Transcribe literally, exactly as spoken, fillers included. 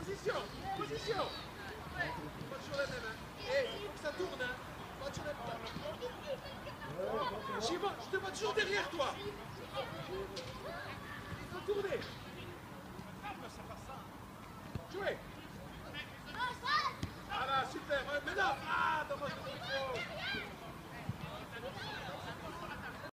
Position, position. Pas toujours la même, hein. Eh, il faut que ça tourne, hein. Pas toujours la même. J'y vois, je te vois toujours derrière toi. Il faut tourner. Jouez. Voilà, super. Maintenant, ah, dommage le micro.